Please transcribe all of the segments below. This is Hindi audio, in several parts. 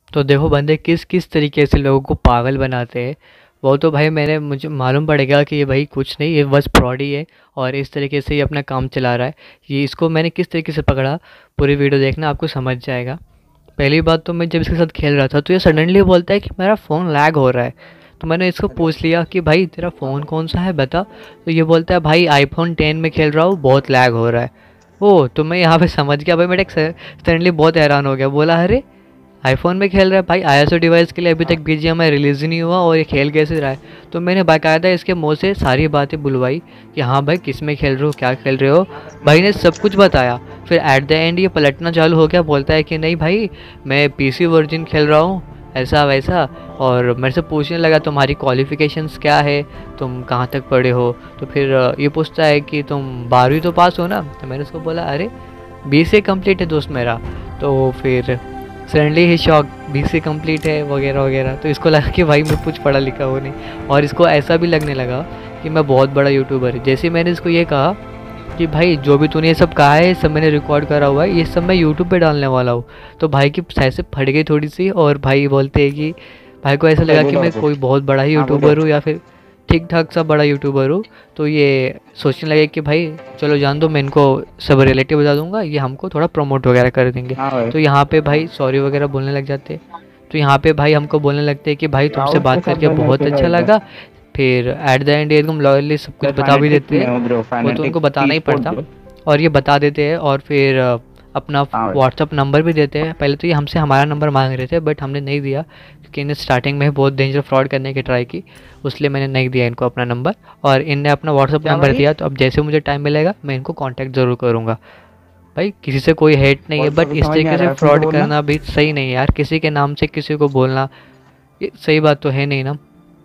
तो देखो बंदे किस किस तरीके से लोगों को पागल बनाते हैं। वो तो भाई मैंने मुझे मालूम पड़ेगा कि ये भाई कुछ नहीं, ये बस फ्रॉड ही है और इस तरीके से ये अपना काम चला रहा है। ये इसको मैंने किस तरीके से पकड़ा, पूरी वीडियो देखना आपको समझ जाएगा। पहली बात तो मैं जब इसके साथ खेल रहा था तो ये सडनली बोलता है कि मेरा फ़ोन लैग हो रहा है। तो मैंने इसको पूछ लिया कि भाई तेरा फ़ोन कौन सा है बता। तो ये बोलता है भाई आईफोन 10 में खेल रहा हूँ, बहुत लैग हो रहा है। ओ तो मैं यहाँ पे समझ गया भाई, मैं सडनली बहुत हैरान हो गया, बोला अरे आईफोन में खेल रहा है भाई, आईएसओ डिवाइस के लिए अभी तक बीजीएमआई रिलीज़ ही नहीं हुआ और ये खेल कैसे रहा है। तो मैंने बाकायदा इसके मुंह से सारी बातें बुलवाई कि हाँ भाई किस में खेल रहे हो, क्या खेल रहे हो। भाई ने सब कुछ बताया। फिर एट द एंड ये पलटना चालू हो गया, बोलता है कि नहीं भाई मैं पीसी वर्जन खेल रहा हूँ, ऐसा वैसा। और मेरे से पूछने लगा तुम्हारी क्वालिफ़िकेशंस क्या है, तुम कहाँ तक पढ़े हो। तो फिर ये पूछता है कि तुम 12वीं तो पास हो ना। तो मैंने उसको बोला अरे बीसीए कंप्लीट है दोस्त मेरा। तो फिर सडनली ही शॉक, बीसीए कंप्लीट है वगैरह वगैरह। तो इसको लगा कि भाई मैं कुछ पढ़ा लिखा हो नहीं, और इसको ऐसा भी लगने लगा कि मैं बहुत बड़ा यूट्यूबर है। जैसे ही मैंने इसको ये कहा कि भाई जो भी तूने ये सब कहा है सब मैंने रिकॉर्ड करा हुआ है, ये सब मैं यूट्यूब पे डालने वाला हूँ। तो भाई की साइड से फट गई थोड़ी सी, और भाई बोलते हैं कि भाई को ऐसा बोलो लगा कि बोलो मैं अर्पित। कोई बहुत बड़ा ही हाँ बोलो। यूट्यूबर हूँ या फिर ठीक ठाक सा बड़ा यूट्यूबर हूँ। तो ये सोचने लगे कि भाई चलो जान दो, मैं इनको सब रिलेटिव बता दूंगा, ये हमको थोड़ा प्रमोट वगैरह कर देंगे। हाँ भाई। तो यहाँ पे भाई सॉरी वगैरह बोलने लग जाते। तो यहाँ पे भाई हमको बोलने लगते हैं कि भाई तुमसे राहुल के बात साथ करके भाई मेरे बहुत को अच्छा इधर। लगा। फिर एट द एंड एकदम लॉयरली सब कुछ सर बता भी फाइनेटिक्स देते में हैं। हो ब्रो, वो तो उनको फाइनेटिक्स बताना टी ही स्पोर्ट पड़ता, ब्रो। और ये बता देते हैं। और फिर अपना हाँ भाई। व्हाट्सअप नंबर भी देते हैं। पहले तो ये हमसे हमारा नंबर मांग रहे थे बट हमने नहीं दिया, क्योंकि इन्हें स्टार्टिंग में बहुत डेंजर फ्रॉड करने की ट्राई की, इसलिए मैंने नहीं दिया इनको अपना नंबर। और इनने अपना व्हाट्सअप क्या नंबर भाई? दिया, तो अब जैसे मुझे टाइम मिलेगा मैं इनको कांटेक्ट ज़रूर करूँगा। भाई किसी से कोई हेट नहीं है, और बट कभी इस समझ नहीं आ तरीके से रहा है, फिर से फ्रॉड बोलना। करना भी सही नहीं है यार, किसी के नाम से किसी को बोलना ये सही बात तो है नहीं ना।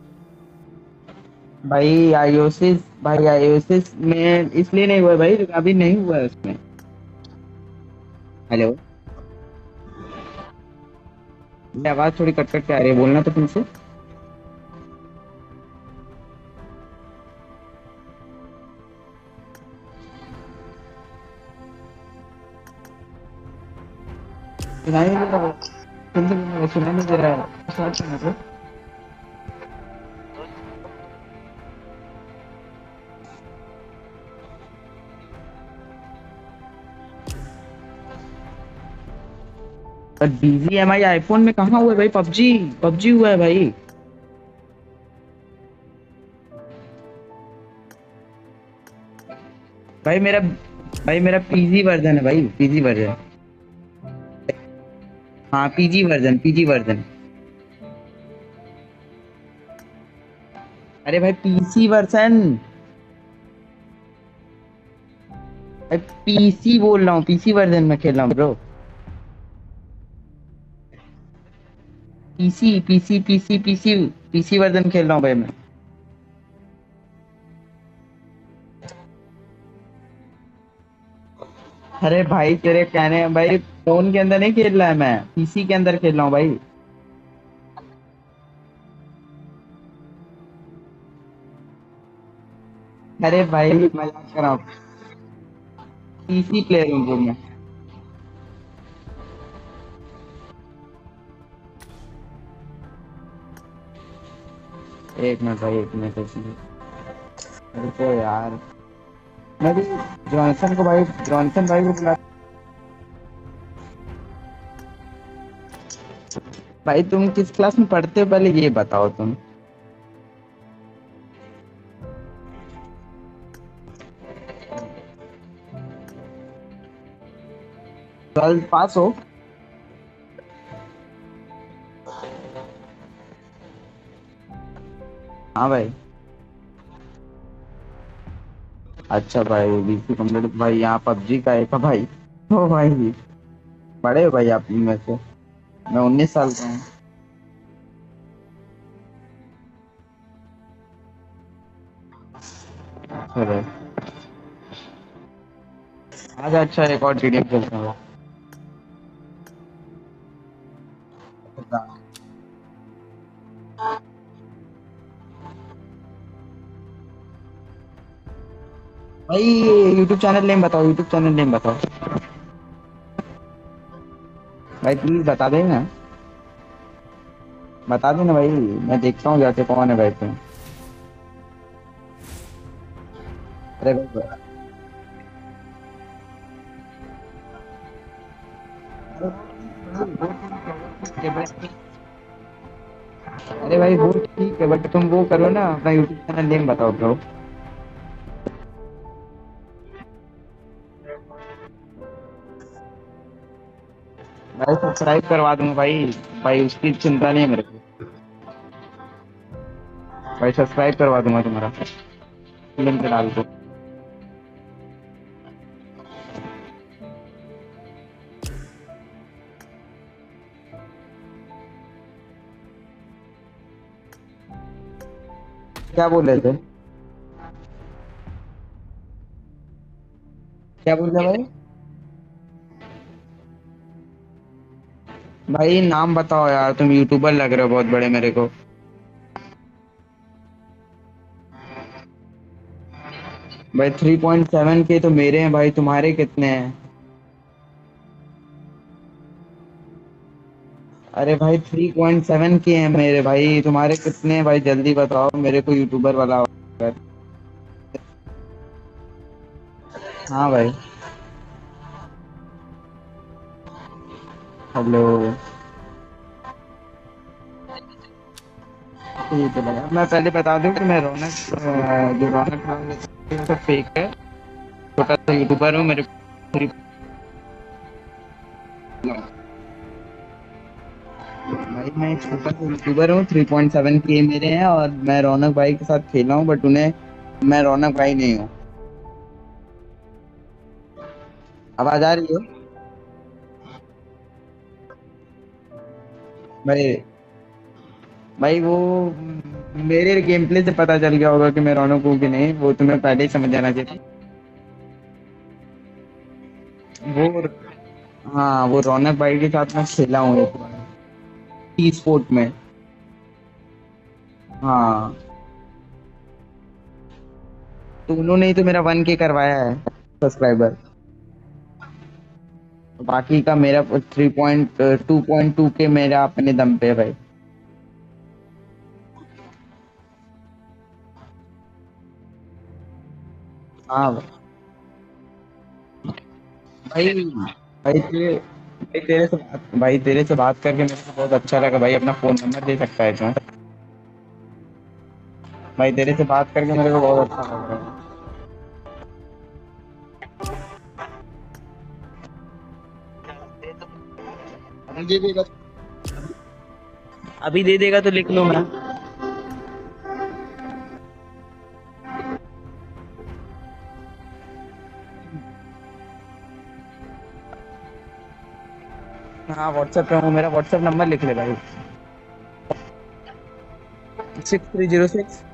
भाई आईओएस में इसलिए नहीं हुआ है भाई, अभी नहीं हुआ है उसमें। हेलो। ये आवाज थोड़ी कट कट के आ रही है, बोलना तो तुमसे। सुनाई नहीं दे रहा। सुनाई नहीं दे रहा है, स्टार्ट करना सर। पर बीजीएमआई आईफोन में कहाँ हुआ है भाई? पबजी पबजी हुआ है भाई। भाई मेरा भाई मेरा पीजी वर्जन है भाई, पीजी वर्जन। हाँ पीजी वर्जन। अरे भाई पीसी वर्जन। भाई पीसी बोल रहा हूँ, पीसी वर्जन में खेल रहा हूँ ब्रो। पीसी वर्जन खेल रहा हूँ भाई मैं। अरे भाई तेरे कहने भाई, फोन के अंदर नहीं खेल रहा है, मैं पीसी के अंदर खेल रहा हूँ भाई। अरे भाई मजाक कर रहा हूँ। पीसी प्लेयर हूँ ब्रो मैं। एक मिनट भाई, एक मिनट रुको यार। मैं भी जॉनसन भाई को बुला। भाई तुम किस क्लास में पढ़ते हो पहले ये बताओ तुम। 12th पास हो? हाँ भाई। अच्छा भाई बीसी कम्प्लीट भाई, यहाँ पबजी का एक है भाई। ओ भाई बड़े हो भाई आप में से। मैं 19 साल का हूँ। अच्छा भाई। आज अच्छा एक और टीडीएम खेलते हैं भाई। यूट्यूब चैनल नेम बताओ, यूट्यूब चैनल नेम बताओ भाई, प्लीज बता देना। बता देना भाई, मैं देखता हूँ जाके कौन है बैठे। अरे भाई, अरे भाई वो ठीक है, बट तुम वो करो ना, अपना यूट्यूब चैनल नेम बताओ ब्रो। भाई सब्सक्राइब करवा दूंगा भाई। भाई उसकी चिंता नहीं है मेरे को। भाई सब्सक्राइब करवा दूंगा तुम्हारा, लिंक डाल दो। क्या बोल रहे थे? क्या बोल रहे भाई? भाई नाम बताओ यार, तुम यूट्यूबर लग रहे हो बहुत बड़े मेरे को। भाई 3.7 के तो मेरे हैं भाई, तुम्हारे कितने हैं? अरे भाई 3.7 के हैं मेरे भाई, तुम्हारे कितने हैं भाई? जल्दी बताओ मेरे को, यूट्यूबर वाला होगा। हाँ भाई। हेलो। ठीक है भाई, मैं पहले बता दूं कि मैं रौनक जो रौनक नाम है, वो सब फेक है। छोटा सा यूट्यूबर हूँ मेरे। भाई मैं एक छोटा सा यूट्यूबर हूँ, 3.7 के मेरे हैं, और मैं रौनक भाई के साथ खेला हूँ, बट उन्हें मैं रौनक भाई नहीं हूँ। आवाज आ रही है? भाई भाई वो मेरे गेम प्ले से पता चल गया होगा कि मैं रौनक हूँ कि नहीं, वो तुम्हें पहले ही समझ जाना चाहिए। वो, हाँ वो रौनक भाई के साथ मैं खेला हूँ एक बार, टी स्पोर्ट में। हाँ, तो उन्होंने ही तो मेरा 1K करवाया है सब्सक्राइबर। बाकी का मेरा 2.2 के मेरा अपने दम पे है भाई। हाँ भाई। भाई तेरे से बात करके मेरे को बहुत अच्छा लगा भाई, अपना फोन नंबर दे सकता है क्या? भाई तेरे से बात करके मेरे को बहुत अच्छा लग रहा है। अभी दे देगा? अभी दे देगा तो लिख लो मैं। हाँ व्हाट्सएप पे हूँ, मेरा व्हाट्सएप नंबर लिख ले भाई। 6306